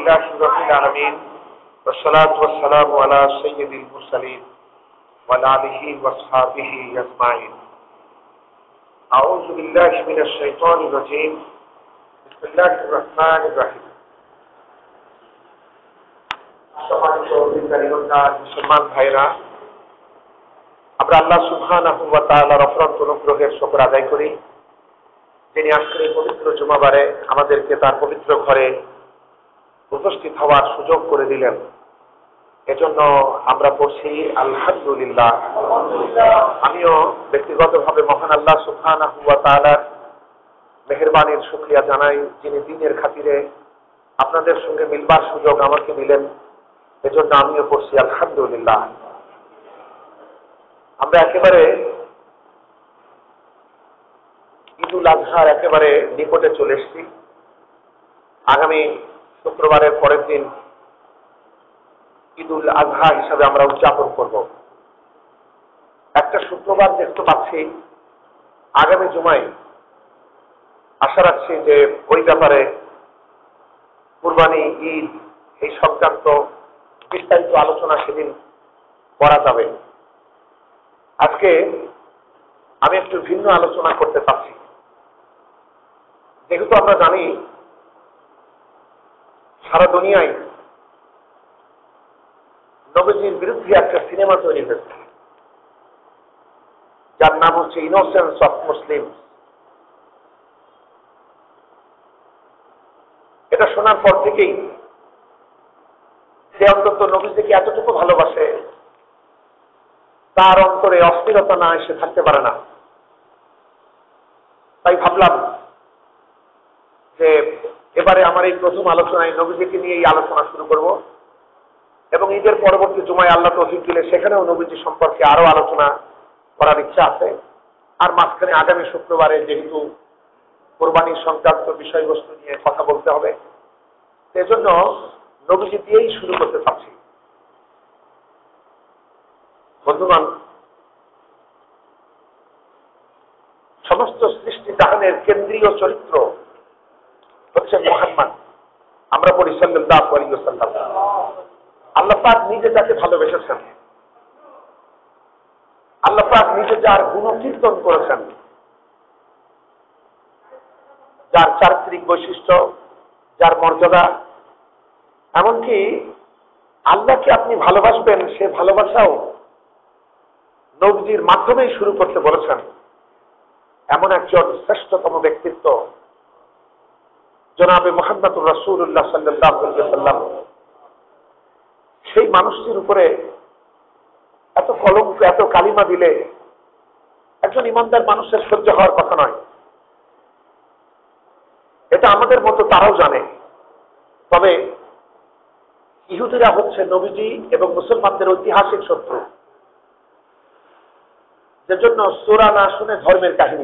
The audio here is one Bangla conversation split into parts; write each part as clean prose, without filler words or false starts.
لله رب العالمين والصلاة والسلام على سيد المرسلين وعلى آله وصحبه أجمعين أعوذ بالله من الشيطان الرجيم بسم الله الرحمن الرحيم মুসলমান ভাইরা, আমরা আল্লাহ সুবহানাহু ওয়া তাআলার অফুরন্ত অনুগ্রহের শুকর আদায় করি, যিনি আজকের এই পবিত্র জুমাবারে আমাদেরকে তার পবিত্র ঘরে উপস্থিত হওয়ার সুযোগ করে দিলেন। এজন্য আমরা পড়ছি আলহামদুলিল্লাহ। আমিও ব্যক্তিগতভাবে মহান আল্লাহ সুবহানাহু ওয়া তাআলার মেহেরবানির শুকরিয়া জানাই, যিনি দ্বীনের খাতিরে আপনাদের সঙ্গে মিলবার সুযোগ আমাকে দিলেন। এজন্য আমিও পড়ছি আলহামদুলিল্লাহ। আমরা একেবারে ঈদুল আজহার একেবারে নিকটে চলে এসেছি। আগামী শুক্রবারের পরের দিন ঈদুল আজহা হিসাবে আমরা উদযাপন করব। একটা শুক্রবার দেখতে পাচ্ছি, আগামী জুমায় আশা রাখছি যে ওই ব্যাপারে কুরবানি, ঈদ এই সংক্রান্ত বিস্তারিত আলোচনা সেদিন করা যাবে। আজকে আমি একটু ভিন্ন আলোচনা করতে চাচ্ছি। যেহেতু আমরা জানি সারা দুনিয়ায় নবীজির বিরুদ্ধে একটা সিনেমা তৈরি হয়েছে, যার নাম হচ্ছে ইনোসেন্স অফ মুসলিম। এটা শোনার পর থেকেই সে অন্তত নবীজিকে এতটুকু ভালোবাসে, তার অন্তরে অস্থিরতা না এসে থাকতে পারে না। তাই ভাবলাম যে এবারে আমার এই প্রথম আলোচনায় নবীজিকে নিয়ে এই আলোচনা শুরু করব, এবং ঈদের পরবর্তী জুমায় আল্লাহ তৌফিক দিলে সেখানেও নবীজি সম্পর্কে আরো আলোচনা করার ইচ্ছা আছে। আর মাঝখানে আগামী শুক্রবারে যেহেতু কোরবানির সংক্রান্ত বিষয়বস্তু নিয়ে কথা বলতে হবে, সেজন্য নবীজি দিয়েই শুরু করতে চাচ্ছি। বন্ধুগণ, সমস্ত সৃষ্টি জাহানের কেন্দ্রীয় চরিত্র হচ্ছে মুহাম্মদ। আমরা পড়ি সাল্লাল্লাহু আলাইহি ওয়াসাল্লাম। আল্লাহ পাক নিজে যাকে ভালোবেসেছেন, আল্লাহ পাক নিজে যার গুণকীর্তন করেছেন, যার চারিত্রিক বৈশিষ্ট্য, যার মর্যাদা, এমনকি আল্লাহকে আপনি ভালোবাসবেন সে ভালোবাসাও নবীজির মাধ্যমেই শুরু করতে বলেছেন। এমন একজন শ্রেষ্ঠতম ব্যক্তিত্ব জনাবে মুহাম্মদুর রাসূলুল্লাহ সাল্লাল্লাহু আলাইহি ওয়াসাল্লাম। সেই মানুষটির উপরে এত কলঙ্ক, এত কালিমা দিলে একজন ইমানদার মানুষের সহ্য হওয়ার কথা নয়। এটা আমাদের মতো তারাও জানে। তবে ইহুদিরা হচ্ছে নবীজি এবং মুসলমানদের ঐতিহাসিক শত্রু, যে জন্য সূরা না শুনে ধর্মের কাহিনী।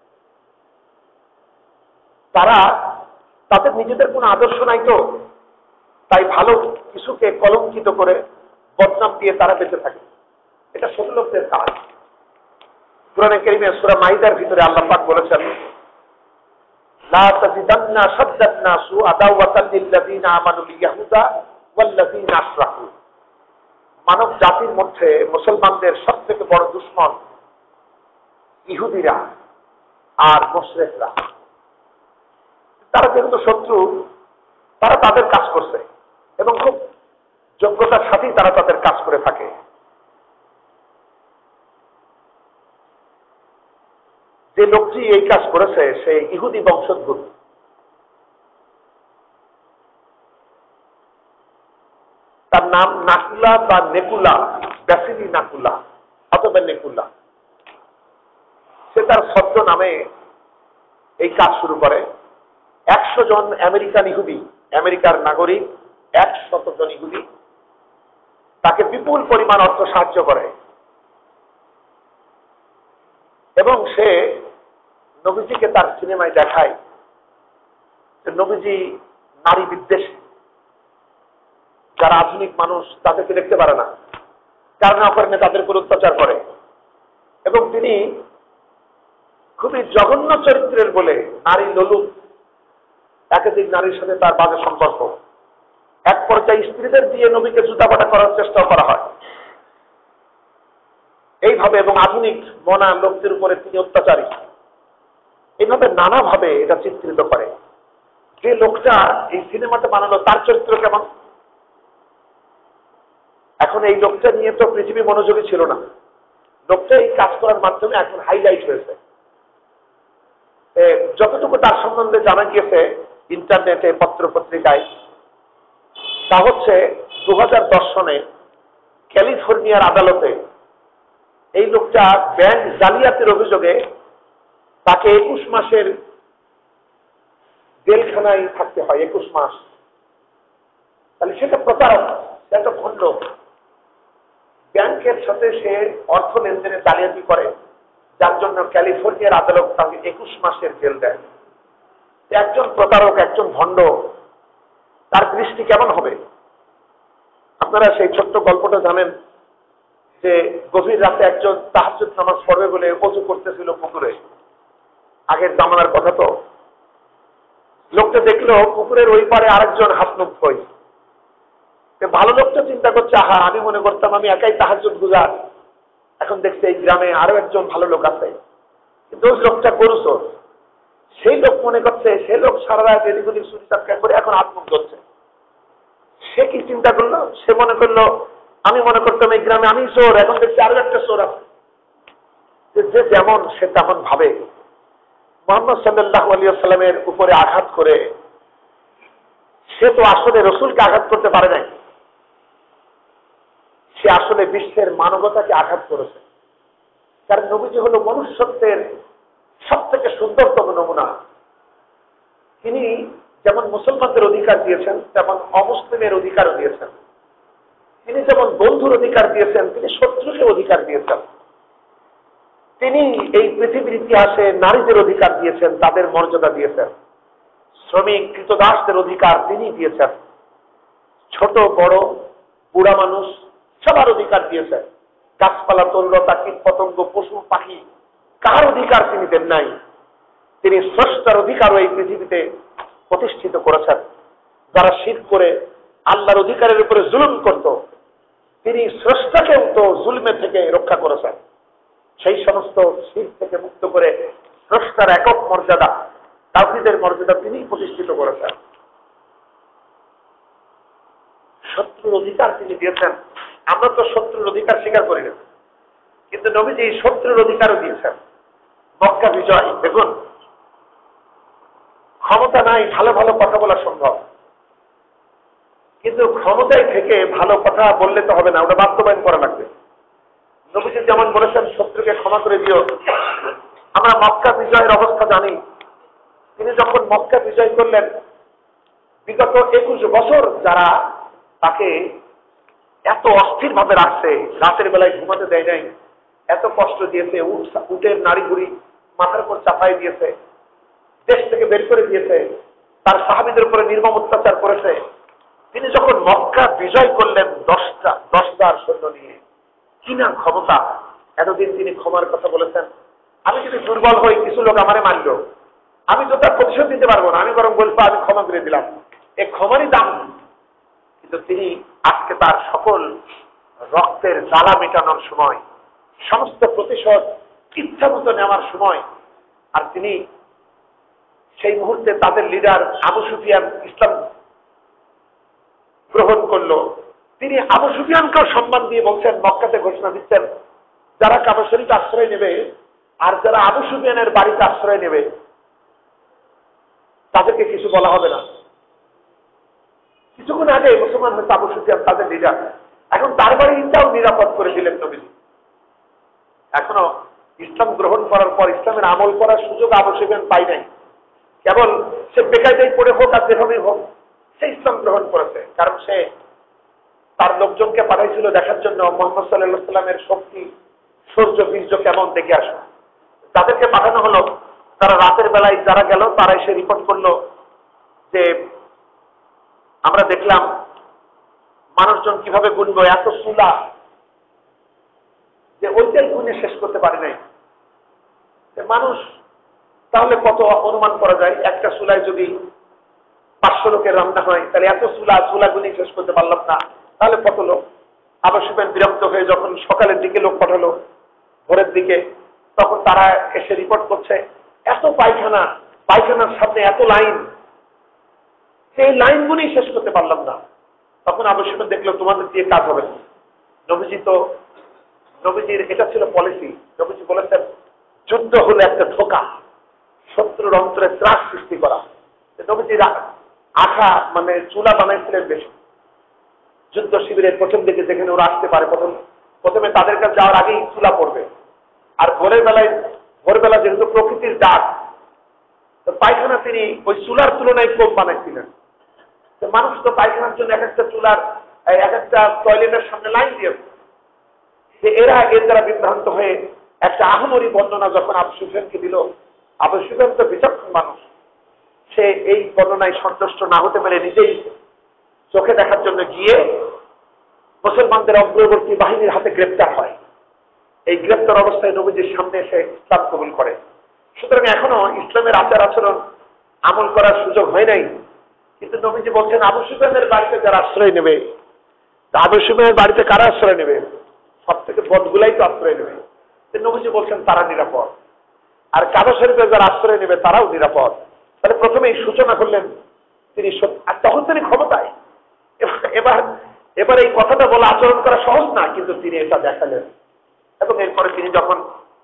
তারা তাদের নিজেদের কোনো আদর্শ নাই, তো তাই ভালো কিছুকে কলঙ্কিত করে বদনাম দিয়ে তারা বেঁচে থাকে। এটা ছোট লোকদের কাজ। কুরআনে কারীমে সূরা মাইদার ভিতরে আল্লাহ পাক বলেছেন, লা তাজিদান্না শাদ্দান নাসু আদাওয়াতাল লিল্লাযিনা আমানুল ইয়াহুদা ওয়াল্লাযিনা আশরাকু। মানব জাতির মধ্যে মুসলমানদের সবথেকে বড় দুশমন ইহুদিরা আর মুশরিকরা। তারা যেহেতু শত্রু, তারা তাদের কাজ করছে এবং খুব যোগ্যতার সাথেই তারা তাদের কাজ করে থাকে। যে লোকটি এই কাজ করেছে সে ইহুদি বংশোদ্ভূত। তার নাম নাকুলা বা নেকুলা, ব্যাসিলি নাকুলা অথবা নেকুলা। সে তার ছদ্ম নামে এই কাজ শুরু করে। 100 জন আমেরিকান ইহুদি, আমেরিকার নাগরিক 100 জন ইহুদি তাকে বিপুল পরিমাণ অর্থ সাহায্য করে, এবং সে নবীজিকে তার সিনেমায় দেখায় যে নবীজি নারী বিদ্বেষী। যারা আধুনিক মানুষ তাদেরকে দেখতে পারে না, কারণ অকারণে তাদের উপর অত্যাচার করে, এবং তিনি খুবই জঘন্য চরিত্রের বলে নারী লোলুপ, একাধিক নারীর সাথে তার বাজে সম্পর্ক, এক পর্যায়ে স্ত্রীদের দিয়ে নবীকে জুতাপাটা করার চেষ্টা করা হয়। এইভাবে এবং আধুনিক মনা লোকদের উপরে তিনি অত্যাচারী, এইভাবে নানাভাবে এটা চিত্রিত করে। যে লোকটা এই সিনেমাটা বানালো তার চরিত্র কেমন? এখন এই লোকটা নিয়ে তো পৃথিবী মনোযোগী ছিল না, লোকটা এই কাজ করার মাধ্যমে এখন হাইলাইট হয়েছে। যতটুকু তার সম্বন্ধে জানা গিয়েছে ইন্টারনেটে, পত্র পত্রিকায়, তা হচ্ছে 2010 সনে ক্যালিফোর্নিয়ার আদালতে এই লোকটা ব্যাংক জালিয়াতির অভিযোগে তাকে 21 মাসের জেলখানায় থাকতে হয়। 21 মাস। তাহলে সেটা প্রতারক, সেটা ভণ্ড। ব্যাংকের সাথে সে অর্থ লেনদেনে জালিয়াতি করে, যার জন্য ক্যালিফোর্নিয়ার আদালত তাকে 21 মাসের জেল দেয়। একজন প্রতারক, একজন ভণ্ড, তার দৃষ্টি কেমন হবে? আপনারা সেই ছোট্ট গল্পটা জানেন যে গভীর রাতে একজন তাহাজ্জুদ নামাজ পড়বে বলে ওযু করতেছিল পুকুরে। আগের জামানার কথা তো। লোকটা দেখলো পুকুরের ওই পারে আরেকজন হাত মুখ ধোয়। ভালো লোকটা চিন্তা করছে, আহা, আমি মনে করতাম আমি একাই তাহাজ্জুদ গুজার, এখন দেখছি এই গ্রামে আরো একজন ভালো লোক আছে। কিন্তু ওই লোকটা গরু চোর। সেই লোক মনে করছে সে লোক সারা রাত এদিক ওদিক চুরি চাপকা করে এখন হাত মুখ ধরছে। সে কি চিন্তা করলো? সে মনে করলো আমি মনে করতাম এই গ্রামে আমি চোর, এখন দেখছি আরো একটা চোর আছে। যে যেমন সে তেমন ভাবে মুহাম্মদ সাল্লাল্লাহু আলাইহি ওয়াসাল্লামের উপরে আঘাত করে সে তো আসলে রসুলকে আঘাত করতে পারে নাই, সে আসলে বিশ্বের মানবতাকে আঘাত করেছে। কারণ নবীজি হলো মনুষ্যত্বের সব থেকে সুন্দরতম নমুনা। তিনি যেমন মুসলমানদের অধিকার দিয়েছেন তেমন অমুসলিমের অধিকারও দিয়েছেন। তিনি যেমন বন্ধুর অধিকার দিয়েছেন তিনি শত্রুকে অধিকার দিয়েছেন। তিনি এই পৃথিবীর ইতিহাসে নারীদের অধিকার দিয়েছেন, তাদের মর্যাদা দিয়েছেন। শ্রমিক কৃতদাসদের অধিকার তিনি দিয়েছেন। ছোট বড় বুড়া মানুষ সবার অধিকার দিয়েছেন। গাছপালা, তরুলতা, কীট পতঙ্গ, পশু পাখি কার অধিকার তিনি দেন নাই? তিনি স্রষ্টার অধিকারও এই পৃথিবীতে প্রতিষ্ঠিত করেছেন। যারা শিরক করে আল্লাহর অধিকারের উপরে জুলুম করত, তিনি স্রষ্টাকেও তো জুলমে থেকে রক্ষা করেছেন। সেই সমস্ত শিরক থেকে মুক্ত করে স্রষ্টার একক মর্যাদা, তাওহীদের মর্যাদা তিনি প্রতিষ্ঠিত করেছেন। শত্রুর অধিকার তিনি দিয়েছেন। আমরা তো শত্রুর অধিকার স্বীকার করি না, কিন্তু নবীজি শত্রুর অধিকারও দিয়েছেন। মক্কা বিজয়, দেখুন, ক্ষমতা নাই, ভালো ভালো কথা বলা সম্ভব, কিন্তু ক্ষমতায় থেকে ভালো কথা বললে তো হবে না, ওটা বাস্তবায়ন করা লাগবে। নবীজি যেমন বলেছেন শত্রুকে ক্ষমা করে দিও। আমরা মক্কা বিজয়ের অবস্থা জানি। তিনি যখন মক্কা বিজয় করলেন, বিগত 21 বছর যারা তাকে এত অস্থির ভাবে রাখছে, রাতের বেলায় ঘুমাতে দেয় নাই, এত কষ্ট দিয়েছে, উটের নাড়ি বুড়ি মাথার উপর চাপাই দিয়েছে, দেশ থেকে বের করে দিয়েছে, তার সাহাবীদের উপরে নির্মম অত্যাচার করেছে। তিনি যখন মক্কা বিজয় করলেন 10,000 সৈন্য নিয়ে, কিনা ক্ষমতা! এতদিন তিনি ক্ষমার কথা বলেছেন, আমি যদি দুর্বল হই কিছু লোক আমারে মানল, আমি তো তার প্রতিশোধ দিতে পারবো না, আমি বরং বলবো আমি ক্ষমা করে দিলাম। এই ক্ষমারই দাম। কিন্তু তিনি আজকে তার সকল রক্তের জ্বালা মেটানোর সময়, সমস্ত প্রতিশোধ ইচ্ছা মতো নেওয়ার সময়, আর তিনি সেই মুহূর্তে তাদের লিডার আবু সুফিয়ান ইসলাম গ্রহণ করলো। তিনি আবু সুফিয়ানকেও সম্মান দিয়ে বলছেন, মক্কাতে ঘোষণা দিচ্ছেন, যারা কাবা শরীফে আশ্রয় নেবে আর যারা আবু সুফিয়ানের বাড়িতে আশ্রয় নেবে তাদেরকে কিছু বলা হবে না। কিছুক্ষণ আগে মুসলমান হয়েছে আবু সুফিয়ান, তাদের লিডার, এখন তার বাড়িটাও নিরাপদ করে দিলেন নবীজি। এখনো ইসলাম গ্রহণ করার পর ইসলামের আমল করার সুযোগ আবু সুফিয়ান পাই নাই। কেবল সে বেকায়দায় পড়ে হোক আর যেভাবেই হোক সে ইসলাম গ্রহণ করেছে, কারণ সে তার লোকজনকে পাঠাইছিল দেখার জন্য মুহাম্মদ সাল্লাল্লাহু আলাইহি ওয়াসাল্লামের শক্তি, শৌর্য, বীর্য কেমন দেখে আসে। তাদেরকে পাঠানো হলো, তারা রাতের বেলায় যারা গেল তারা এসে রিপোর্ট করলো যে আমরা দেখলাম মানুষজন কিভাবে গুনবো, এত চুলা যে ওইটাই গুনে শেষ করতে পারি নাই। মানুষ তাহলে কত অনুমান করা যায়, একটা চুলায় যদি 500 লোকের রান্না হয়, তাহলে এত চুলাগুলি শেষ করতে পারলাম না, তাহলে কত লোক? আবু সুফিয়ান বিরক্ত হয়ে যখন সকালের দিকে লোক পাঠালো, ভোরের দিকে, তখন তারা এসে রিপোর্ট করছে এত পায়খানার সামনে এত লাইন, সেই লাইনগুলি শেষ করতে পারলাম না। তখন আবু সুফিয়ান দেখলো তোমাদের দিয়ে কাজ হবে না। নবীজির এটা ছিল পলিসি। নবীজি বলেছেন যুদ্ধ হলো একটা ধোঁকা, শত্রুর অন্তরে ত্রাস সৃষ্টি করা। নবীজির আঠা মানে চুলা বানাইছিলেন বেশি। যুদ্ধ শিবিরের প্রথম দিকে যেখানে ওরা আসতে পারে, প্রথমে তাদের কাছে যাওয়ার আগেই চুলা পড়বে। আর ভোরবেলা যেহেতু প্রকৃতির ডাক, তো পায়খানা তিনি ওই চুলার তুলনায় কম বানাইছিলেন। তো মানুষ তো পায়খানার জন্য এক একটা টয়লেটের সামনে লাইন দিয়েছে। এরা এর দ্বারা বিভ্রান্ত হয়ে একটা আহমরি বর্ণনা যখন আবু সুফিয়ানকে দিল, আবু সুফিয়ান তো বিচক্ষণ মানুষ, সে এই বর্ণনায় সন্তুষ্ট না হতে পেরে নিজেই চোখে দেখার জন্য গিয়ে মুসলমানদের অগ্রবর্তী বাহিনীর হাতে গ্রেপ্তার হয়। এই গ্রেপ্তার অবস্থায় নবীজির সামনে এসে ইসলাম কবুল করে। সুতরাং এখনো ইসলামের আচার আচরণ আমল করার সুযোগ হয় নাই। কিন্তু নবীজি বলছেন আবু সুফিয়ানের বাড়িতে যারা আশ্রয় নেবে, আবু সুফিয়ানের বাড়িতে কারা আশ্রয় নেবে? সব থেকে বদগুলাই তো আশ্রয় নেবে। নবীজি বলছেন তারা নিরাপদ, আর কাবা শরীফে যারা আশ্রয় নেবে তারাও নিরাপদ। তাহলে প্রথমে এই সূচনা করলেন তিনি, আর তখন তিনি ক্ষমতায়। এবার এই কথাটা বলা আচরণ করা সহজ না, কিন্তু তিনি এটা দেখালেন। এবং এরপরে তিনি যখন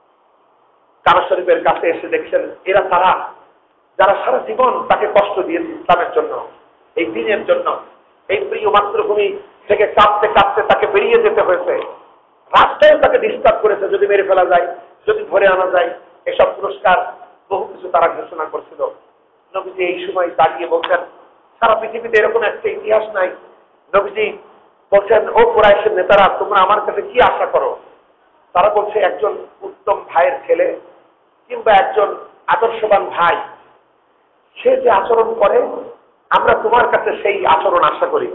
কাবা শরীফের কাছে এসে দেখছেন এরা তারা যারা সারা জীবন তাকে কষ্ট দিয়েছে ইসলামের জন্য, এই দিনের জন্য, এই প্রিয় মাতৃভূমি থেকে কাঁপতে কাঁপতে তাকে বেরিয়ে যেতে হয়েছে, রাস্তায় তাকে ডিস্টার্ব করেছে, যদি মেরে ফেলা যায়, যদি ধরে আনা যায়, এসব পুরস্কার বহু কিছু তারা ঘোষণা করছিল। নবীজি এই সময় দাঁড়িয়ে বলছেন সারা পৃথিবীতে এরকম একটা ইতিহাস নাই। নবীজি বলছেন ও কুরাইশের নেতারা, তোমরা আমার কাছে কি আশা করো? তারা বলছে একজন উত্তম ভাইয়ের ছেলে কিংবা একজন আদর্শবান ভাই, সে যে আচরণ করে আমরা তোমার কাছে সেই আচরণ আশা করি।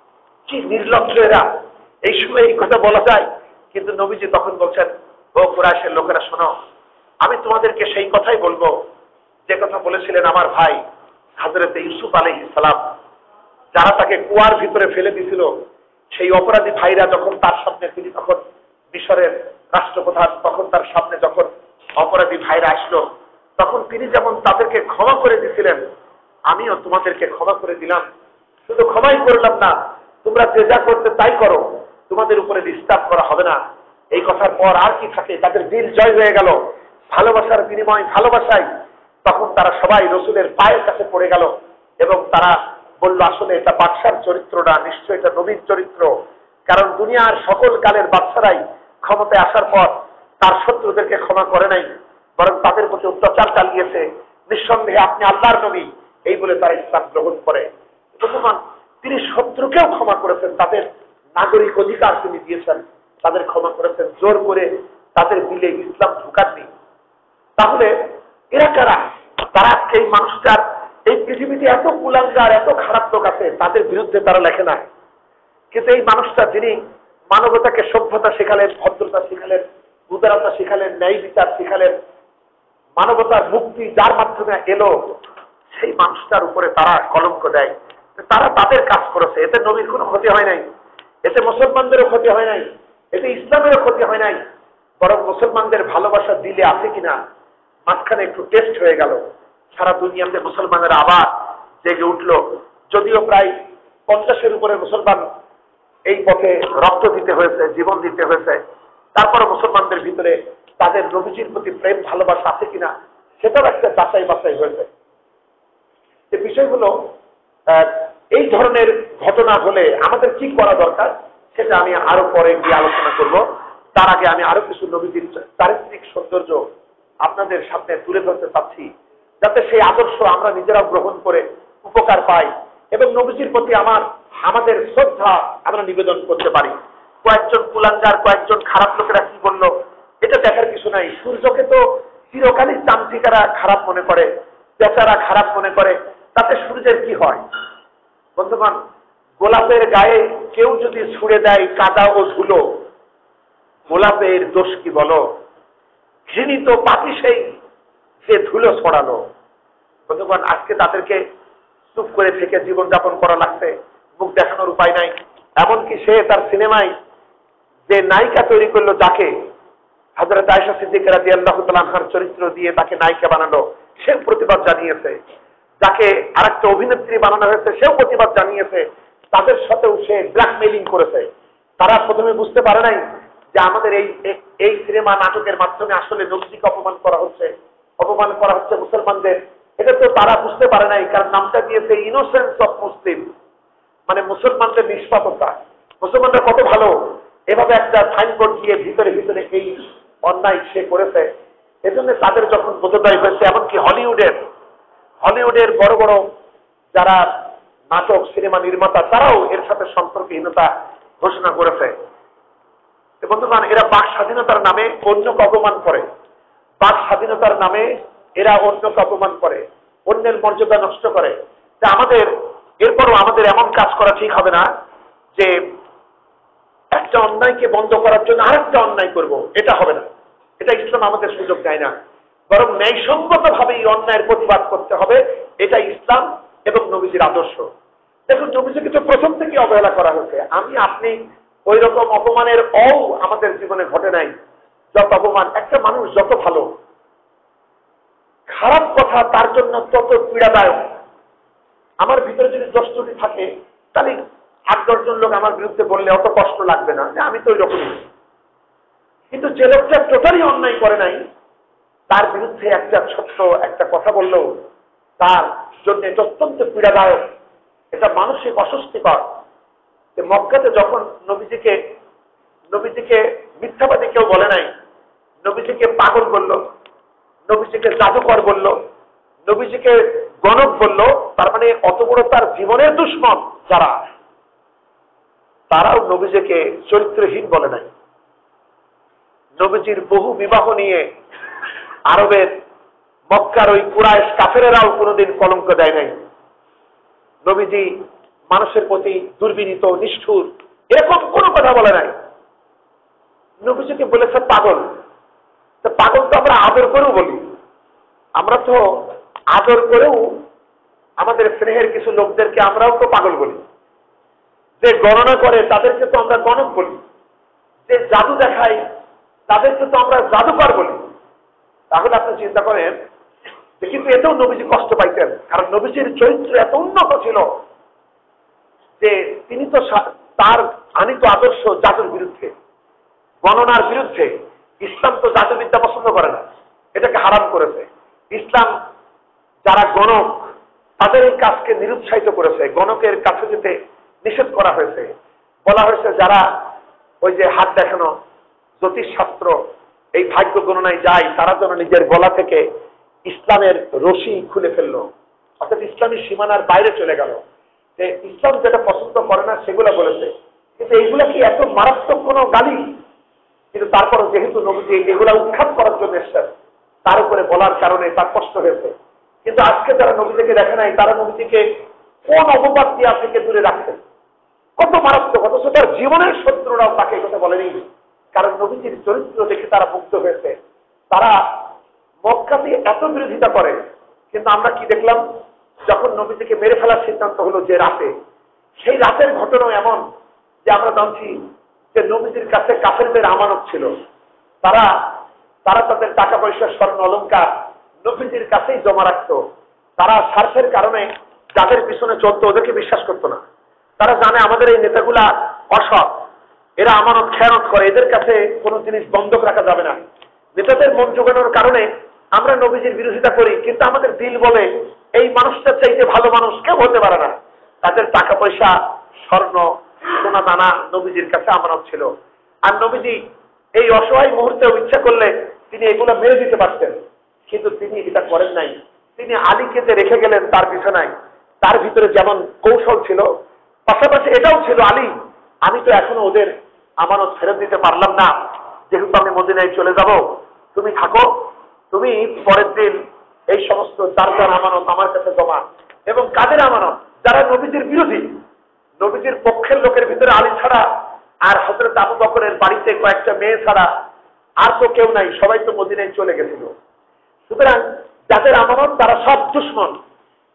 কি নির্লজ্জ এরা, এই সময় এই কথা বলা যায়? কিন্তু নবীজি তখন বলছেন ও কুরাইশের লোকেরা শোনো, আমি তোমাদেরকে সেই কথাই বলবো যে কথা বলেছিলেন আমার ভাই হযরত ইউসুফ আলাইহিস সালাম, যারা তাকে কুয়ার ভিতরে ফেলে দিয়েছিল, সেই অপরাধী ভাইরা যখন তার সামনে, তিনি তখন মিশরের রাষ্ট্রপ্রধান, তখন তার সামনে যখন অপরাধী ভাইরা আসলো, তখন তিনি যেমন তাদেরকে ক্ষমা করে দিয়েছিলেন, আমিও তোমাদেরকে ক্ষমা করে দিলাম। শুধু ক্ষমাই করলাম না, তোমরা যে যা করতে তাই করো, তোমাদের উপরে ডিস্টার্ব করা হবে না। এই কথার পর আর কি থাকে? তাদের দিল জয় হয়ে গেল ভালোবাসার বিনিময়, ভালোবাসায়। তখন তারা সবাই রসুলের পায়ের কাছে পড়ে গেল এবং তারা বলল আসলে এটা বাদশার চরিত্র না, নিশ্চয় এটা নবীর চরিত্র। কারণ দুনিয়ার সকল কালের বাদশারাই ক্ষমতায় আসার পর তার শত্রুদেরকে ক্ষমা করে নাই, বরং তাদের প্রতি অত্যাচার চালিয়েছে। নিঃসন্দেহে আপনি আল্লাহর নবী, এই বলে তারা ইসলাম গ্রহণ করে। মুসলমান তিনি শত্রুকেও ক্ষমা করেছেন, তাদের নাগরিক অধিকার তিনি দিয়েছেন, তাদের ক্ষমা করেছেন, জোর করে তাদের দিলে ইসলাম ঢুকাননি। তাহলে এরা কারা? তারা আজকে এই মানুষটার, এই পৃথিবীতে এত কুলাঙ্গার, এত খারাপ লোক আছে, তাদের বিরুদ্ধে তারা লেখে না। কিন্তু এই মানুষটা যিনি মানবতাকে সভ্যতা শেখালেন, ভদ্রতা শেখালেন, উদারতা শেখালেন, ন্যায় বিচার শেখালেন, মানবতার মুক্তি যার মাধ্যমে এলো, সেই মানুষটার উপরে তারা কলঙ্ক দেয়। তারা তাদের কাজ করেছে, এতে নবীর কোনো ক্ষতি হয় নাই, এতে মুসলমানদেরও ক্ষতি হয় নাই, এতে ইসলামেরও ক্ষতি হয় নাই, বরং মুসলমানদের ভালোবাসা দিলে আছে কিনা মাঝখানে একটু টেস্ট হয়ে গেল। সারা দুনিয়াতে মুসলমানেরা আবার জেগে উঠল। যদিও প্রায় 50-এর উপরে মুসলমান এই পথে রক্ত দিতে হয়েছে, জীবন দিতে হয়েছে, তারপরে মুসলমানদের ভিতরে তাদের নবীজির প্রতি প্রেম ভালোবাসা আছে কিনা সেটাও একটা যাচাই বাছাই হয়েছে। যে বিষয়গুলো এই ধরনের ঘটনা হলে আমাদের কি করা দরকার সেটা আমি আরো পরে গিয়ে আলোচনা করব। তার আগে আমি আরো কিছু নবীজির চারিত্রিক সৌন্দর্য আপনাদের সামনে তুলে ধরতে চাচ্ছি, যাতে সেই আদর্শ আমরা নিজেরাও গ্রহণ করে উপকার পাই এবং নবীজির প্রতি আমাদের শ্রদ্ধা আমরা নিবেদন করতে পারি। কয়েকজন কুলাঙ্গার, কয়েকজন খারাপ লোকেরা কি বলল এটা দেখার কিছু নাই। সূর্যকে তো চিরকালই চামচিকারা খারাপ মনে করে, বেচারা খারাপ মনে করে, তাতে সূর্যের কি হয়? বন্ধুগণ, গোলাপের গায়ে কেউ যদি ছুঁড়ে দেয় কাদা ও ধুলো, গোলাপের দোষ কি বলো? ঘৃণিত পাপী সেই যে ধুলো ছড়ালো। বন্ধুগণ, আজকে তাদেরকে চুপ করে থেকে জীবনযাপন করা লাগছে, মুখ দেখানোর উপায় নাই। এমনকি সে তার সিনেমায় যে নায়িকা তৈরি করলো, যাকে হযরত আয়েশা সিদ্দিকা রাদিয়াল্লাহু তাআলা আনহার চরিত্র দিয়ে তাকে নায়িকা বানালো, সে প্রতিবাদ জানিয়েছে। যাকে আরেকটা অভিনেত্রী বানানো হয়েছে, সেও প্রতিবাদ জানিয়েছে। তাদের সাথেও সে ব্ল্যাকমেইলিং করেছে। তারা প্রথমে বুঝতে পারে নাই যে আমাদের এই সিনেমা নাটকের মাধ্যমে আসলে নবীজিকে অপমান করা হচ্ছে মুসলমানদের। এটা তো তারা বুঝতে পারে নাই, কারণ নামটা দিয়েছে ইনোসেন্স অফ মুসলিম, মানে মুসলমানদের নিষ্পাপতা। মুসলমানরা কত ভালো, এভাবে একটা সাইনবোর্ড দিয়ে ভিতরে ভিতরে এই অন্যায় সে করেছে। এজন্য তাদের যখন বোধোদয় হয়েছে, এমনকি হলিউডের বড় বড় যারা নাটক সিনেমা নির্মাতা, তারাও এর সাথে সম্পর্কহীনতা ঘোষণা করেছে। বন্ধুগণ, এরা বাক স্বাধীনতার নামে অন্যকে অপমান করে, বাক স্বাধীনতার নামে এরা অন্যকে অপমান করে, অন্যের মর্যাদা নষ্ট করে। তা এরপরও আমাদের এমন কাজ করা ঠিক হবে না যে একটা অন্যায়কে বন্ধ করার জন্য আরেকটা অন্যায় করব, এটা হবে না। এটা ইসলাম আমাদের সুযোগ দেয় না। বরং ন্যায়সঙ্গত ভাবে এই অন্যায়ের প্রতিবাদ করতে হবে, এটা ইসলাম এবং নবীজির আদর্শ। দেখুন, নবীজিকে তো প্রথম থেকে অবহেলা করা হয়েছে। আপনি ওই রকম অপমানের আমাদের জীবনে ঘটে নাই। যত অপমান, একটা মানুষ যত ভালো, খারাপ কথা তার জন্য তত পীড়াদায়ক। আমার ভিতরে যদি 10 ত্রুটি থাকে, তাহলে 8-10 জন লোক আমার বিরুদ্ধে বললে অত কষ্ট লাগবে না, যে আমি তো ওই রকমই। কিন্তু যে লোকটা টোটালি অন্যায় করে নাই, তার বিরুদ্ধে একটা ছোট্ট একটা কথা বললেও তার জন্য অত্যন্ত পীড়াদায়ক, এটা মানসিক অস্বস্তিকর। মক্কাতে যখন নবীজিকে মিথ্যাবাদী কেউ বলে নাই, নবীজিকে পাগল বলল, নবীজিকে জাদুকর বলল, নবীজিকে গণক বলল, তার মানে অত বড় তার জীবনের দুশ্মন যারা, তারাও নবীজিকে চরিত্রহীন বলে নাই। নবীজির বহু বিবাহ নিয়ে আরবের মক্কার ওই কুরাইশ কাফেরেরাও কোনোদিন কলঙ্ক দেয় নাই। নবীজি মানুষের প্রতি দুর্বিনীত, নিষ্ঠুর, এরকম কোনো কথা বলে নাই। নবীজিকে বলেছে পাগল। তো পাগল তো আমরা আদর করেও বলি, আমরা তো আদর করেও আমাদের স্নেহের কিছু লোকদেরকে আমরাও তো পাগল বলি। যে গণনা করে তাদেরকে তো আমরা গণক বলি, যে জাদু দেখায় তাদেরকে তো আমরা জাদুকর বলি। তাহলে আপনি চিন্তা করেন যে, কিন্তু এতেও নবীজি কষ্ট পাইতেন, কারণ নবীজির চরিত্র এত উন্নত ছিল যে তিনি তো তার আনিত আদর্শ জাদুর বিরুদ্ধে, গণনার বিরুদ্ধে। ইসলাম তো জাদুবিদ্যা পছন্দ করে না, এটাকে হারাম করেছে। ইসলাম যারা গণক তাদের এই কাজকে নিরুৎসাহিত করেছে, গণকের কাছে যেতে নিষেধ করা হয়েছে। বলা হয়েছে যারা ওই যে হাত দেখানো জ্যোতিষশাস্ত্র, এই ভাগ্য গণনায় যায়, তারা যেন নিজের গলা থেকে ইসলামের রশি খুলে ফেললো, অর্থাৎ ইসলামী সীমানার বাইরে চলে গেল। ইসলাম যেটা পছন্দ করে না সেগুলো বলেছে। কিন্তু এইগুলা কি এত মারাত্মক কোনো গালি? কিন্তু তারপরও যেহেতু নবীজি এগুলা উৎখাত করার জন্য এসেছেন, তার উপরে বলার কারণে তার কষ্ট হয়েছে। কিন্তু আজকে যারা নবীজিকে দেখে নাই, তারা নবীজিকে কোন অপবাদ দিয়া থেকে দূরে রাখছেন, কত মারাত্মক। অথচ তার জীবনের শত্রুরাও তাকে কথা বলেনি, কারণ নবীজির চরিত্র দেখে তারা মুগ্ধ হয়েছে। তারা মক্কাতে এত বিরোধিতা করে, কিন্তু আমরা কি দেখলাম, যখন নবীজিকে মেরে ফেলার সিদ্ধান্ত হলো যে রাতে, সেই রাতের ঘটনা এমন যে আমরা জানছি যে নবীজির কাছে কাফেরদের আমানত ছিল। তারা তাদের টাকা পয়সা, স্বর্ণ অলংকার নবীজির কাছেই জমা রাখতো। তারা স্বার্থের কারণে যাদের পিছনে চলতো ওদেরকে বিশ্বাস করতো না। তারা জানে আমাদের এই নেতাগুলা অসৎ, এরা আমানত খেয়ানত করে, এদের কাছে কোনো জিনিস বন্ধক রাখা যাবে না। নেতাদের মন জোগানোর কারণে আমরা নবীজির বিরোধিতা করি, কিন্তু আমাদের দিল বলে এই মানুষটার চাইতে ভালো মানুষ কেউ হতে পারে না। তাদের টাকা পয়সা, স্বর্ণ, সোনা দানা নবীজির কাছে আমানত ছিল। আর নবীজি এই অসহায় মুহূর্তে ইচ্ছা করলে তিনি এগুলো মেরে দিতে পারতেন, কিন্তু তিনি এটা করেন নাই। তিনি আলীকে যে রেখে গেলেন তার বিছানায়, তার ভিতরে যেমন কৌশল ছিল, পাশাপাশি এটাও ছিল, আলী আমি তো এখনো ওদের আমানত ফেরত দিতে পারলাম না, যেহেতু আমি মদিনায় চলে যাব, তুমি থাকো, তুমি পরের দিন এই সমস্ত যার আমানত আমার কাছে জমা। এবং কাদের আমানত? যারা নবীজির বিরোধী, নবীজির পক্ষের লোকের ভিতরে আলী ছাড়া আর হযরত আবু বকরের বাড়িতে কয়েকটা মেয়ে ছাড়া আর তো কেউ নাই, সবাই তো মদিনায় চলে গেছিল। সুতরাং যাদের আমানত তারা সব দুশমন।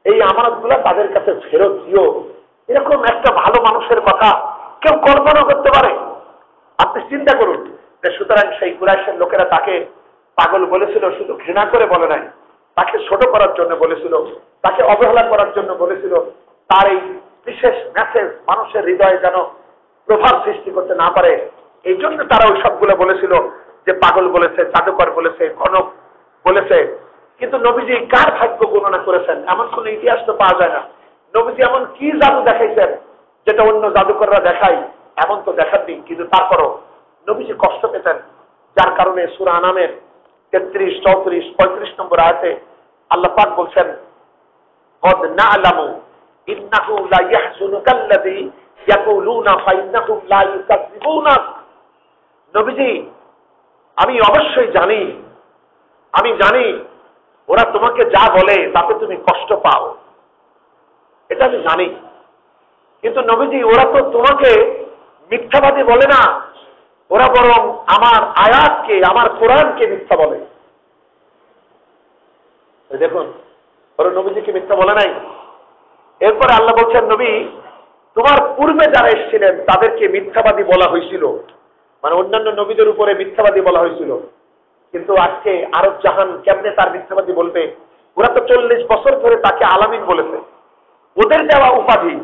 এই আমানতগুলো তাদের কাছে ফেরত দিও। এরকম একটা ভালো মানুষের কথা কেউ কল্পনা করতে পারে? আপনি চিন্তা করুন যে সুতরাং সেই কুরাইশের লোকেরা তাকে পাগল বলেছিল, শুধু ঘৃণা করে বলে নাই, তাকে ছোট করার জন্য বলেছিল, তাকে অবহেলা করার জন্য বলেছিল। তার এই বিশেষ মেসেজ মানুষের হৃদয়ে যেন প্রভাব সৃষ্টি করতে না পারে, এই জন্য তারা ওই সবগুলো বলেছিল যে পাগল বলেছে, জাদুকর বলেছে, গণক বলেছে। কিন্তু নবীজি কার ভাগ্য গণনা করেছেন এমন কোন ইতিহাস তো পাওয়া যায় না। নবীজি এমন কি জাদু দেখাইছেন যেটা অন্য জাদুকররা দেখায়, এমন তো দেখাননি। কিন্তু তারপরও নবীজি কষ্ট পেতেন, যার কারণে সূরা আনামের 33, 34, 35 নম্বর আয়াতে আল্লাহ পাক বলছেন, قد نعلم إنه لا يحزنك الذي يقولون فإنهم لا يكذبونك। নবীজি আমি অবশ্যই জানি, আমি জানি ওরা তোমাকে যা বলে তাতে তুমি কষ্ট পাও, এটা আমি জানি। কিন্তু নবীজি ওরা তো তোমাকে মিথ্যাবাদী বলে না, ওরা বরং আমার আয়াতকে, আমার কোরআনকে মিথ্যা বলে। দেখুন, ওরা নবীজিকে মিথ্যা বলে নাই। এরপরে আল্লাহ বলছেন, নবী তোমার পূর্বে যারা এসেছিলেন তাদেরকে মিথ্যাবাদী বলা হয়েছিল, মানে অন্যান্য নবীদের উপরে মিথ্যাবাদী বলা হয়েছিল। কিন্তু আজকে আরব জাহান কেমনে তার মিথ্যাবাদী বলবে? ওরা তো 40 বছর ধরে তাকে আলামিন বলেছে। ওদের দেওয়া উপাধি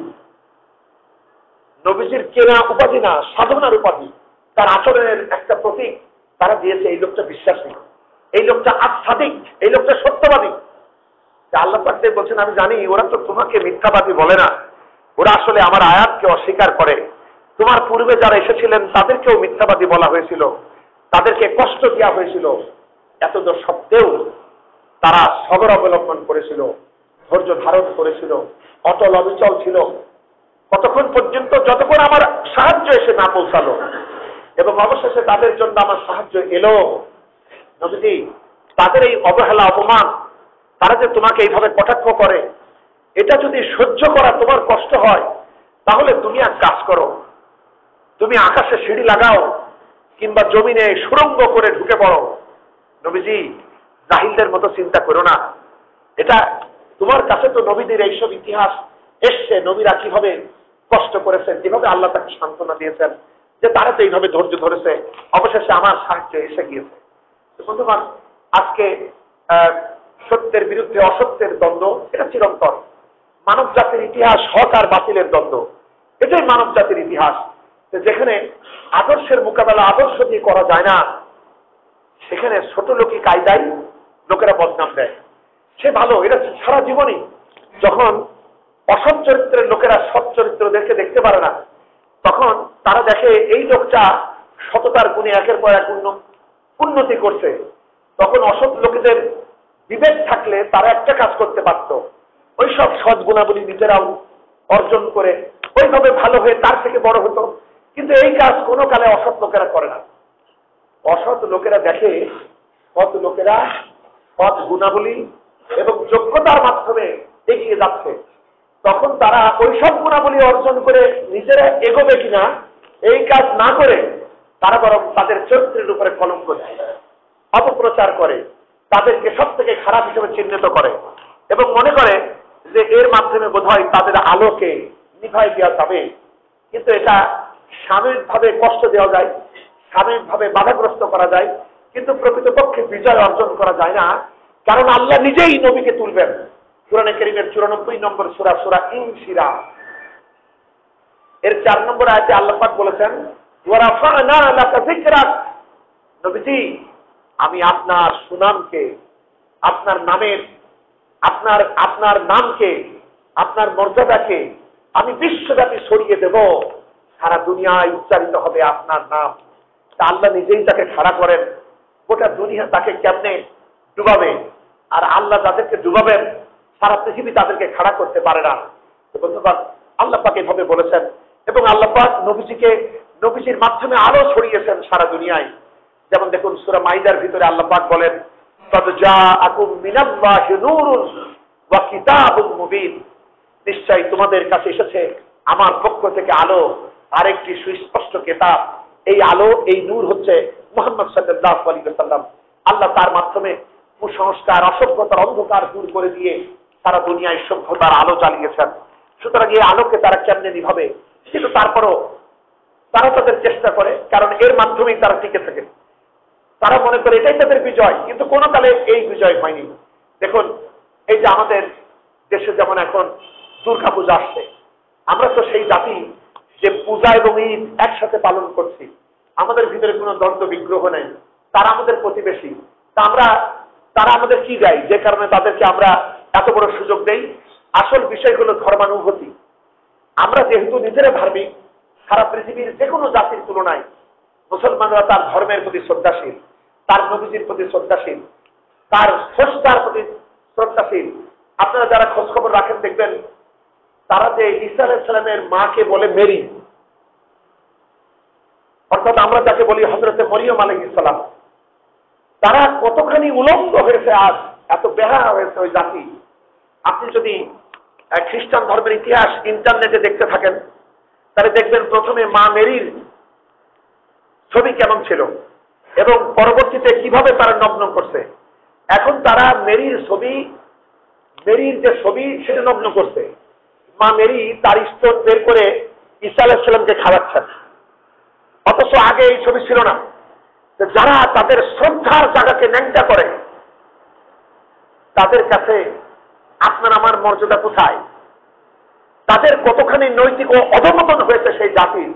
নবীজির কেনা উপাধি না, সাধনার উপাধি, তার আচরণের একটা প্রতীক তারা দিয়েছে। এই লোকটা বিশ্বাসী, এই লোকটা আস্থাদিক, এই লোকটা সত্যবাদী। আল্লাহ পাক বলছেন, আমি জানি ওরা তো তোমাকে মিথ্যাবাদী বলে না, ওরা আসলে আমার আয়াতকে অস্বীকার করে। তোমার পূর্বে যারা এসেছিলেন তাদেরকেও মিথ্যাবাদী বলা হয়েছিল, তাদেরকে কষ্ট দেওয়া হয়েছিল। এত সত্ত্বেও তারা সবর অবলম্বন করেছিল, ধৈর্য ধারণ করেছিল, অটল অবিচল ছিল। কতক্ষণ পর্যন্ত? যতক্ষণ আমার সাহায্য এসে না পৌঁছালো, এবং অবশেষে তাদের জন্য আমার সাহায্য এলো। নবীজি তাদের এই অবহেলা, অপমান, তারা যে তোমাকে এইভাবে কটাক্ষ করে, এটা যদি সহ্য করা তোমার কষ্ট হয়, তাহলে তুমি এক কাজ করো, তুমি আকাশে সিঁড়ি লাগাও কিংবা জমিনে সুড়ঙ্গ করে ঢুকে পড়ো। নবীজি জাহিলদের মতো চিন্তা করো না। এটা তোমার কাছে তো নবীদের এইসব ইতিহাস এসছে, নবীরা কিভাবে কষ্ট করেছেন, কিভাবে আল্লাহ তাকে সান্ত্বনা দিয়েছেন, যে তারা তো এইভাবে ধৈর্য ধরেছে, অবশেষে আমার সাহায্য এসে গিয়েছে। বন্ধুগণ, আজকে সত্যের বিরুদ্ধে অসত্যের দ্বন্দ্ব, এটা চিরন্তন। মানব জাতির ইতিহাস হক আর বাতিলের দ্বন্দ্ব, এটাই মানব জাতির ইতিহাস। যেখানে আদর্শের মোকাবেলা আদর্শ দিয়ে করা যায় না, সেখানে ছোট লোকই কায়দায় লোকেরা বদনাম দেয়। সে ভালো, এটা সারা জীবনই। যখন অসৎ চরিত্রের লোকেরা সৎ চরিত্রদেরকে দেখতে পারে না, তখন তারা দেখে এই লোকটা সততার গুণে একের পর এক উন্নতি করছে। তখন অসৎ লোকেদের বিবেক থাকলে তারা একটা কাজ করতে পারত, ওই সব সৎ গুণাবলী নিজেরাও অর্জন করে ওইভাবে ভালো হয়ে তার থেকে বড় হতো। কিন্তু এই কাজ কোনো কালে অসৎ লোকেরা করে না। অসৎ লোকেরা দেখে সৎ লোকেরা সৎ গুণাবলী এবং যোগ্যতার মাধ্যমে এগিয়ে যাচ্ছে, তখন তারা ওই সব গুণাবলী অর্জন করে নিজেরা এগোবে কিনা এই কাজ না করে তারা বরং তাদের চরিত্রের উপরে কলঙ্ক দেয়, অপপ্রচার করে, তাদেরকে সব থেকে খারাপ হিসেবে চিহ্নিত করে এবং মনে করে যে এর মাধ্যমে বোধহয় তাদের আলোকে নিভাই দেওয়া যাবে। কিন্তু এটা সাময়িকভাবে কষ্ট দেওয়া যায়, সাময়িকভাবে বাধাগ্রস্ত করা যায়, কিন্তু প্রকৃতপক্ষে বিজয় অর্জন করা যায় না। কারণ আল্লাহ নিজেই নবীকে তুলবেন। কুরআনে কারীমের 94 নম্বর সূরা, সূরা ইনশিরাহ এর 4 নম্বর আয়াতে আল্লাহ পাক বলেছেন, ওয়া রাফা'না লাকা যিকরাক। নবীজি আমি আপনার সুনামকে, আপনার নামের, আপনার নামকে, আপনার মর্যাদাকে আমি বিশ্বব্যাপী ছড়িয়ে দেব, সারা দুনিয়ায় উচ্চারিত হবে আপনার নাম। তা আল্লাহ নিজেই তাকে খাড়া করেন, গোটা দুনিয়া তাকে কেমনে ডুবাবে? আর আল্লাহ যাদেরকে ডুবাবেন সারা পৃথিবী তাদেরকে খাড়া করতে পারে না। বন্ধুগণ, আল্লাহ পাক এভাবে বলেছেন এবং আল্লাহ পাক নবীজির মাধ্যমে আলো ছড়িয়েছেন সারা দুনিয়ায়। যেমন দেখুন সূরা মাইদার ভিতরে আল্লাহ পাক বলেন, কদ জাআকুম মিনাল্লাহি নূরুন ওয়া কিতাবুম মুবিন। নিশ্চয়ই তোমাদের কাছে এসেছে আমার পক্ষ থেকে আলো আর একটি সুস্পষ্ট কিতাব। এই আলো, এই নূর হচ্ছে মুহাম্মদ সাল্লাল্লাহু আলাইহি ওয়াসাল্লাম। আল্লাহ তার মাধ্যমে কুসংস্কার, অসভ্যতার অন্ধকার দূর করে দিয়ে তারা দুনিয়ায় সভ্যতার আলো জ্বালিয়েছেন। সুতরাং এই আলোকে তারা কেমনে নিভাবে, কিন্তু তারপরও তারা তাদের চেষ্টা করে, কারণ এর মাধ্যমেই তারা টিকে থাকে। তারা মনে করে এটাই তাদের বিজয়, কিন্তু কোনো কালে এই বিজয় হয়নি। দেখুন, এই যে আমাদের দেশে যেমন এখন দুর্গা পূজা আসছে, আমরা তো সেই জাতি যে পূজা এবং ঈদ একসাথে পালন করছি, আমাদের ভিতরে কোনো দ্বন্দ্ব বিগ্রহ নেই। তারা আমাদের প্রতিবেশী, তারা আমাদের কি দেয়, যে কারণে তাদেরকে আমরা এত বড় সুযোগ দেই? আসল বিষয় হলো ধর্মানুভূতি। আমরা যেহেতু নিজেরা ধার্মিক, সারা পৃথিবীর যে কোনো জাতির তুলনায় মুসলমানরা তার ধর্মের প্রতি শ্রদ্ধাশীল, তার নবীজির প্রতি শ্রদ্ধাশীল, তার স্রষ্টার প্রতি শ্রদ্ধাশীল। আপনারা যারা খোঁজখবর রাখেন দেখবেন তারা যে ঈসা আলাইহিস সালামের মাকে বলে মেরি, অর্থাৎ আমরা যাকে বলি হযরতে মরিয়ম আলাইহিস সালাম, তারা কতখানি উলঙ্গ হয়েছে, আজ এত বেহায়া হয়েছে ওই জাতি। আপনি যদি খ্রিস্টান ধর্মের ইতিহাস ইন্টারনেটে দেখতে থাকেন, তাহলে দেখবেন প্রথমে মা মেরির ছবি কেমন ছিল এবং পরবর্তীতে কিভাবে তারা নগ্ন করছে। এখন তারা মেরির যে ছবি সেটা নগ্ন করছে। মা মেরি তার স্তন বের করে ঈসা আলাইহিস সালামকে খাওয়াচ্ছেন, অথচ আগে এই ছবি ছিল না। যারা তাদের শ্রদ্ধার জায়গাকে ন্যাংটা করে, তাদের কাছে আপনার আমার মর্যাদা কোথায়? তাদের কতখানি নৈতিক অধঃপতন হয়েছে সেই জাতির।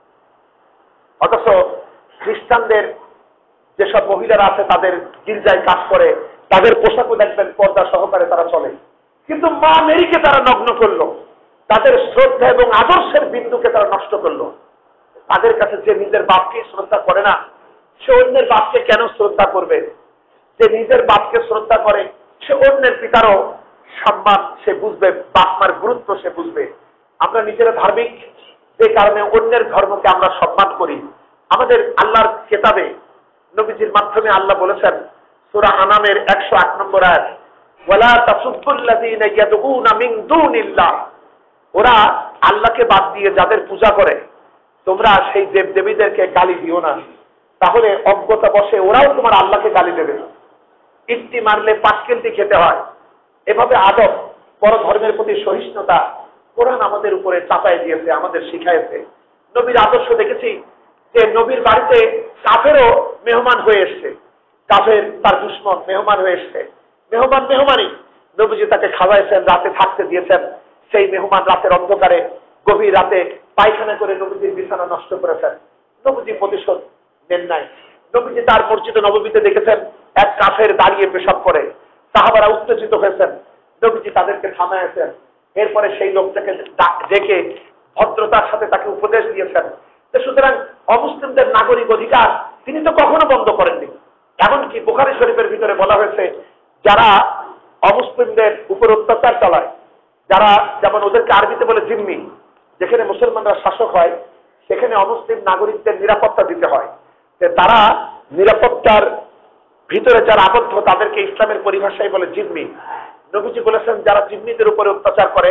অথচ খ্রিস্টানদের যেসব মহিলারা আছে তাদের গির্জায় কাজ করে, তাদের পোশাকও দেখবেন পর্দা সহকারে তারা চলে, কিন্তু মা মেরিকে তারা নগ্ন করলো, তাদের শ্রদ্ধা এবং আদর্শের বিন্দুকে তারা নষ্ট করলো। তাদের কাছে যে নিজের বাপকে শ্রদ্ধা করে না, সে অন্যের বাপকে কেন শ্রদ্ধা করবে? যে নিজের বাপকে শ্রদ্ধা করে সে অন্যের পিতারও সম্মান সে বুঝবে, বাপ মার গুরুত্ব সে বুঝবে। আমরা নিজেরা ধার্মিক, যে কারণে অন্যের ধর্মকে আমরা সম্মান করি। আমাদের আল্লাহর কিতাবে নবীজির মাধ্যমে আল্লাহ বলেছেন, সূরা আনামের 108 নম্বর আয়াত, ওয়ালা তাসুব্বুল্লাযীনা ইয়াদউনা মিন দুনিল্লাহ, ওরা আল্লাহকে বাদ দিয়ে যাদের পূজা করে তোমরা সেই দেব দেবীদেরকে গালি দিও না, তাহলে অজ্ঞতা বসে ওরাও তোমার আল্লাহকে গালি দেবে। ইট্টি মারলে পাটকেলটি খেতে হয়। এভাবে আদব, পর ধর্মের প্রতি সহিষ্ণুতা কোরআন আমাদের উপরে চাপাই দিয়েছে, আমাদের শিখাইছে। নবীর আদর্শ দেখেছি যে নবীর বাড়িতে কাফেরও মেহমান হয়ে এসছে, কাফের তার দুশমন মেহমান হয়ে এসছে, মেহমানই নবীজি তাকে খাওয়াইছেন, রাতে থাকতে দিয়েছেন। সেই মেহমান রাতের অন্ধকারে গভীর রাতে পায়খানা করে নবীজির বিছানা নষ্ট করেছেন, নবীজি প্রতিশোধ নেন নাই। নবীজি তার মসজিদে নববীতে দেখেছেন এক কাফের দাঁড়িয়ে পেশাব করে, সাহাবারা উত্তেজিত হয়েছেন, নবীজি তাদেরকে থামাইছেন। এরপরে সেই লোকটাকে ডেকে ভদ্রতার সাথে তাকে উপদেশ দিয়েছেন। সুতরাং অমুসলিমদের নাগরিক অধিকার তিনি তো কখনো বন্ধ করেননি। এমনকি বুখারী শরীফের ভিতরে বলা হয়েছে, যারা অমুসলিমদের উপর অত্যাচার চালায়, যারা যেমন ওদেরকে আরবিতে বলে জিম্মি, যেখানে মুসলমানরা শাসক হয় সেখানে অমুসলিম নাগরিকদের নিরাপত্তা দিতে হয়। তারা নিরাপত্তার ভিতরে যারা আবদ্ধ তাদেরকে ইসলামের পরিভাষায় বলে জিম্মি। নবীজি বলেছেন যারা জিম্মিদের উপরে অত্যাচার করে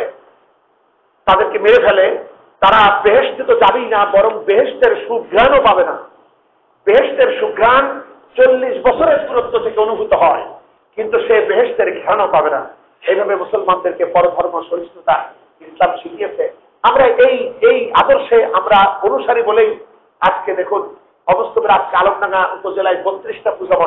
তাদেরকে মেরে ফেলে, তারা বেহেশতে তো যাবেই না, বরং বেহেশতের সুঘ্রাণও পাবে না। বেহেশতের সুঘ্রাণ 40 বছরের দূরত্ব থেকে অনুভূত হয়, কিন্তু সে বেহেশতের ঘ্রাণও পাবে না। এইভাবে মুসলমানদেরকে পরধর্ম সহিষ্ণুতা ইসলাম শিখিয়েছে। আমরা এই আদর্শে আমরা অনুসারী বলেই আজকে দেখুন অবস্থা আজকে আলমডাঙ্গা উপজেলায় 32টা পূজা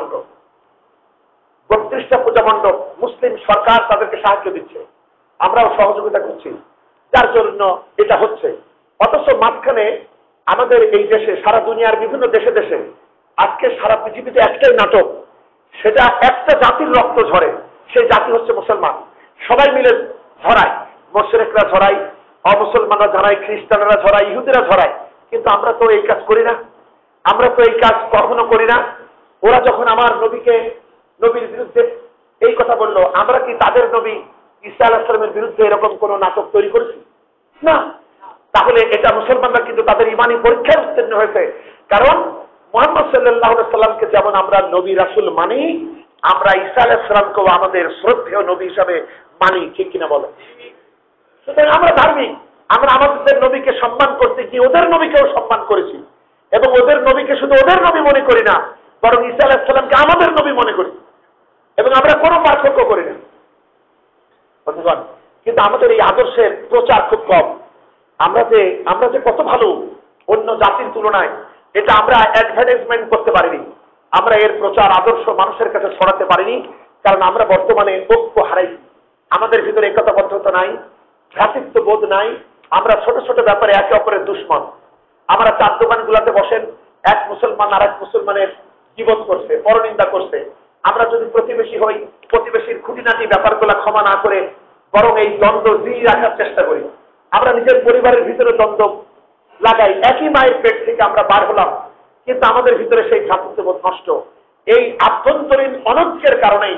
মণ্ডপ মুসলিম সরকার তাদেরকে সাহায্য দিচ্ছে, আমরাও সহযোগিতা করছি, যার জন্য এটা হচ্ছে। অথচ মাঝখানে আমাদের এই দেশে, সারা দুনিয়ার বিভিন্ন দেশে দেশে আজকে সারা পৃথিবীতে একটাই নাটক, সেটা একটা জাতির রক্ত ঝরে, সেই জাতি হচ্ছে মুসলমান। সবাই মিলে ঝরায়, মুশরিকরা ঝরায়, অমুসলমানরা ঝরায়, খ্রিস্টানরা ঝরায়, ইহুদিরা ঝরায়। কিন্তু আমরা তো এই কাজ করি না, আমরা তো এই কাজ কখনো করি না। ওরা যখন আমার নবীর বিরুদ্ধে এই কথা বললো, আমরা কি তাদের নবী ঈসা আলাইহিস সালামের বিরুদ্ধে এরকম কোন নাটক তৈরি করেছি? না। তাহলে এটা মুসলমানরা কিন্তু তাদের ইমানি পরীক্ষায় উত্তীর্ণ হয়েছে। কারণ মুহাম্মদ সাল্লাল্লাহু আলাইহি সাল্লামকে যেমন আমরা নবী রাসূল মানি, আমরা ঈসা আলাইহিস সালামকেও আমাদের শ্রদ্ধেয় নবী হিসাবে মানি, ঠিক কিনা বলেন? সুতরাং আমরা ধার্মিক, আমরা আমাদের নবীকে সম্মান করতে গিয়ে ওদের নবীকেও সম্মান করেছি, এবং ওদের নবীকে শুধু ওদের নবী মনে করি না, বরং ঈসা আলাইহিস সালামকে আমাদের নবী মনে করি, এবং আমরা কোনো পার্থক্য করি না। বন্ধুগণ, কিন্তু আমাদের এই আদর্শের প্রচার খুব কম। আমরা যে কত ভালো অন্য জাতির তুলনায়, এটা আমরা অ্যাডভার্টাইজমেন্ট করতে পারিনি। আমরা এর প্রচার আদর্শ মানুষের কাছে ছড়াতে পারিনি, কারণ আমরা বর্তমানে ঐক্য হারাইছি। আমাদের ভিতরে একতাবদ্ধতা নাই, ভ্রাতৃত্ববোধ নাই। আমরা ছোট ছোট ব্যাপারে একে অপরের দুশ্মন। আমরা চার দোকানগুলোতে বসেন, এক মুসলমান আর এক মুসলমানের জীবন করছে, পরনিন্দা করছে। আমরা যদি প্রতিবেশী হই, প্রতিবেশীর খুঁটিনাটি ব্যাপারগুলো ক্ষমা না করে বরং এই দ্বন্দ্ব জিয়ে রাখার চেষ্টা করি। আমরা নিজের পরিবারের ভিতরে দ্বন্দ্ব লাগাই, একই মায়ের পেট থেকে আমরা বার হলাম, কিন্তু আমাদের ভিতরে সেই ভ্রাতৃত্ববোধ নষ্ট। এই আভ্যন্তরীণ অনৈক্যের কারণেই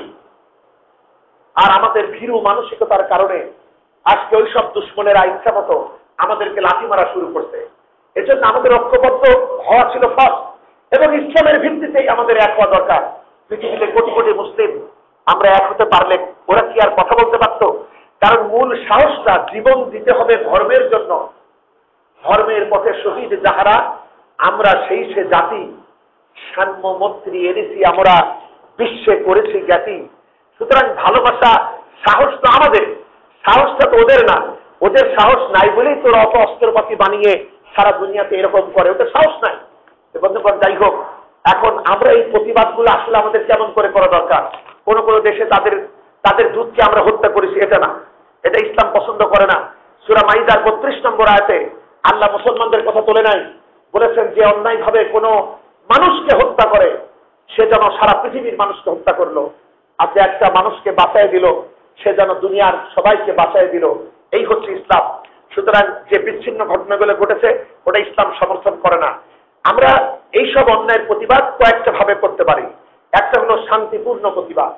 আর আমাদের ভীরু মানসিকতার কারণে আজকে ওই সব দুশ্মনেরা ইচ্ছা মতো আমাদেরকে লাথি মারা শুরু করছে। এজন্য আমাদের ঐক্যবদ্ধ হওয়া ছিল ফার্স্ট, এবং ইসলামের ভিত্তিতেই আমাদের এক হওয়া দরকার। পৃথিবীতে কোটি কোটি মুসলিম আমরা এক হতে পারলে ওরা কি আর কথা বলতে পারতো? কারণ মূল সাহসটা জীবন দিতে হবে ধর্মের জন্য। ধর্মের পথে শহীদ যাহারা, আমরা সেই সে জাতি, সাম্য মৈত্রী এনেছি আমরা বিশ্বে করেছি জ্ঞাতি। সুতরাং ভালোবাসা, সাহস তো আমাদের, সাহসটা তো ওদের না। ওদের সাহস নাই বলেই তোরা অত অস্ত্রপাতি বানিয়ে সারা দুনিয়াতে এরকম করে, ওদের সাহস নাই। বন্ধুগণ, যাই হোক, এখন আমরা এই প্রতিবাদগুলো আসলে আমাদের কেমন করে করা দরকার। কোন কোন দেশে তাদের দুধকে আমরা হত্যা করেছি, এটা না, এটা ইসলাম পছন্দ করে না। সূরা মাইদার 32 নম্বর আয়াতে আল্লাহ মুসলমানদের কথা তোলে নাই, বলেছেন যে অন্যায়ভাবে কোনো মানুষকে হত্যা করে সে যেন সারা পৃথিবীর মানুষকে হত্যা করলো, আর যে একটা মানুষকে বাঁচায় দিল সে যেন দুনিয়ার সবাইকে বাঁচায় দিল। এই হচ্ছে ইসলাম। সুতরাং যে বিচ্ছিন্ন ঘটনাগুলো ঘটেছে ওটা ইসলাম সমর্থন করে না। আমরা এইসব অন্যায়ের প্রতিবাদ কয়েকটা ভাবে করতে পারি। একটা হলো শান্তিপূর্ণ প্রতিবাদ।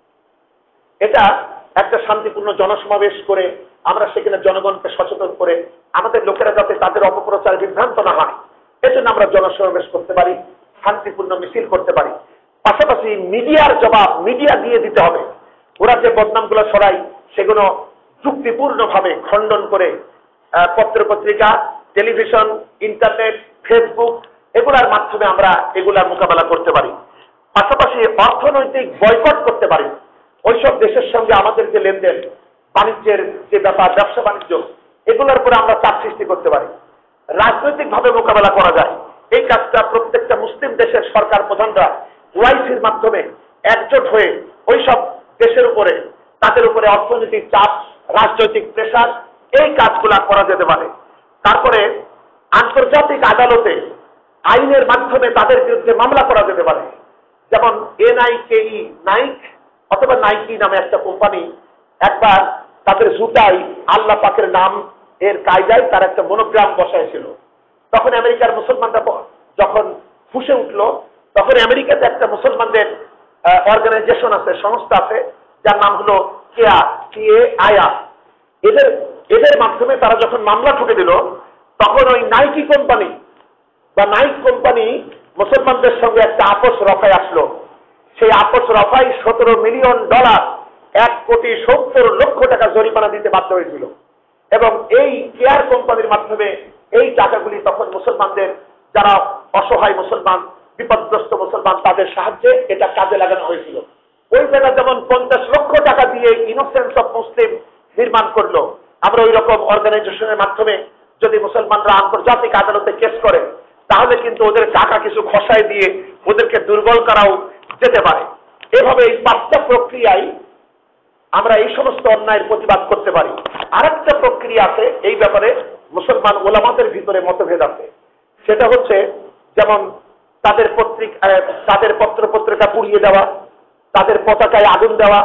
এটা একটা শান্তিপূর্ণ জনসমাবেশ করে আমরা সেখানে জনগণকে সচেতন করে আমাদের লোকেরা যাতে তাদের অপপ্রচার বিভ্রান্ত না হয়, এজন্য আমরা জনসমাবেশ করতে পারি, শান্তিপূর্ণ মিছিল করতে পারি। পাশাপাশি মিডিয়ার জবাব মিডিয়া দিয়ে দিতে হবে। ওরা যে বদনামগুলো ছড়ায় সেগুলো যুক্তিপূর্ণভাবে খণ্ডন করে পত্রপত্রিকা, টেলিভিশন, ইন্টারনেট, ফেসবুক এগুলার মাধ্যমে আমরা এগুলার মোকাবেলা করতে পারি। পাশাপাশি অর্থনৈতিক বয়কট করতে পারি। ওইসব দেশের সঙ্গে আমাদের যে লেনদেন, বাণিজ্যের যে ব্যাপার, ব্যবসা বাণিজ্য, এগুলোর উপরে আমরা চাপ সৃষ্টি করতে পারি। রাজনৈতিকভাবে মোকাবেলা করা যায়। এই কাজটা প্রত্যেকটা মুসলিম দেশের সরকার প্রধানরা ওআইসির মাধ্যমে একজোট হয়ে ওইসব দেশের উপরে, তাদের উপরে অর্থনৈতিক চাপ, রাজনৈতিক প্রেশার, এই কাজগুলা করা যেতে পারে। তারপরে আন্তর্জাতিক আদালতে আইনের মাধ্যমে তাদের বিরুদ্ধে মামলা করা যেতে পারে। যেমন NIKE, নাইক অথবা নাইকি নামে একটা কোম্পানি একবার তাদের জুতাই আল্লাহ পাকের নাম এর কায়দায় তার একটা মনোগ্রাম বসাইছিল। তখন আমেরিকার মুসলমানরা যখন ফুঁসে উঠলো, তখন আমেরিকাতে একটা মুসলমানদের অর্গানাইজেশন আছে, সংস্থা আছে, যার নাম হলো KAIA। এদের মাধ্যমে তারা যখন মামলা ঠুকে দিল, তখন ওই নাইকি কোম্পানি বা নাইক কোম্পানি মুসলমানদের সঙ্গে একটা আপোষ রফায় আসলো। সেই আপোষ রফায় $17 মিলিয়ন, $1,70,00,000 জরিমানা দিতে বাধ্য হয়েছিল। এবং এই কেয়ার কোম্পানির মাধ্যমে এই টাকাগুলি তখন মুসলমানদের, যারা অসহায় মুসলমান, বিপদগ্রস্ত মুসলমান, তাদের সাহায্যে এটা কাজে লাগানো হয়েছিল। ওই জায়গা যেমন $50 লক্ষ দিয়ে ইনোসেন্স অফ মুসলিম নির্মাণ করলো, আমরা ওই রকম অর্গানাইজেশনের মাধ্যমে যদি মুসলমানরা আন্তর্জাতিক আদালতে কেস করে, তাহলে কিন্তু ওদের টাকা কিছু খসায় দিয়ে ওদেরকে দুর্বল করাও যেতে পারে। এভাবে এই 5টা প্রক্রিয়ায় আমরা এই সমস্ত অন্যায়ের প্রতিবাদ করতে পারি। আরেকটা প্রক্রিয়া আছে এই ব্যাপারে, মুসলমান ওলামাদের ভিতরে মতভেদ আছে। সেটা হচ্ছে যেমন তাদের পত্র পত্রিকা পুড়িয়ে দেওয়া, তাদের পতাকায় আগুন দেওয়া,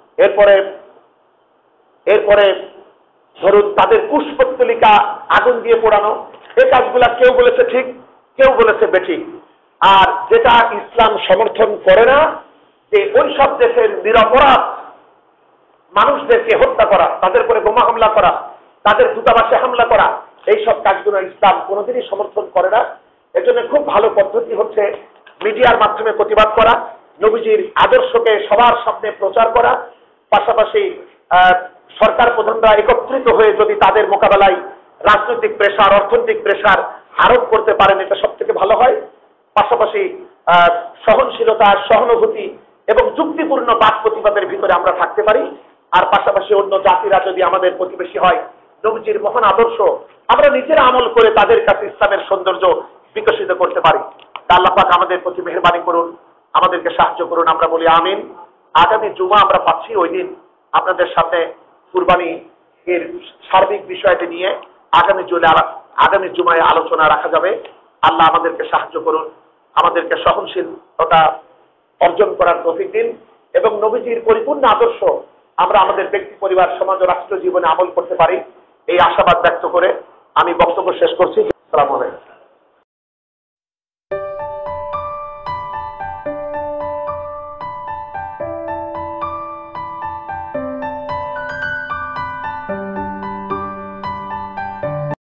এরপরে ধরুন তাদের কুশপুত্তলিকা আগুন দিয়ে পোড়ানো। এই কাজগুলা কেউ বলেছে ঠিক, কেউ বলেছে বেঠিক। আর যেটা ইসলাম সমর্থন করে না, যে ওই সব দেশের নিরপরাধ মানুষদেরকে হত্যা করা, তাদের উপরে বোমা হামলা করা, তাদের দূতাবাসে হামলা করা, এই সব কাজগুলো ইসলাম কোনোদিনই সমর্থন করে না। এজন্য খুব ভালো পদ্ধতি হচ্ছে মিডিয়ার মাধ্যমে প্রতিবাদ করা, নবীজির আদর্শকে সবার সামনে প্রচার করা। পাশাপাশি সরকার প্রধানরা একত্রিত হয়ে যদি তাদের মোকাবেলায় রাজনৈতিক প্রেশার, অর্থনৈতিক প্রেশার আরোপ করতে পারেন, এটা সব থেকে ভালো হয়। পাশাপাশি সহনশীলতা, সহানুভূতি এবং যুক্তিপূর্ণ বাদ প্রতিবাদের ভিতরে আমরা থাকতে পারি। আর পাশাপাশি অন্য জাতিরা যদি আমাদের প্রতিবেশী হয়, নবীজির মহান আদর্শ আমরা নিজেরা আমল করে তাদের কাছে ইসলামের সৌন্দর্য বিকশিত করতে পারি। আল্লাহ পাক আমাদের প্রতি মেহেরবানি করুন, আমাদেরকে সাহায্য করুন, আমরা বলি আমিন। আগামী জুমা আমরা পাচ্ছি, ওই দিন আপনাদের সামনে কুরবানি এর সার্বিক বিষয়টি নিয়ে আগামী জুমায় আলোচনা রাখা যাবে। আল্লাহ আমাদেরকে সাহায্য করুন, আমাদেরকে সহনশীলতা অর্জন করার তৌফিক দিন এবং নবীজির পরিপূর্ণ আদর্শ আমরা আমাদের ব্যক্তি, পরিবার, সমাজ ও রাষ্ট্র জীবনে আমল করতে পারি, এই আশাবাদ ব্যক্ত করে আমি বক্তব্য শেষ করছি। আসসালামু আলাইকুম।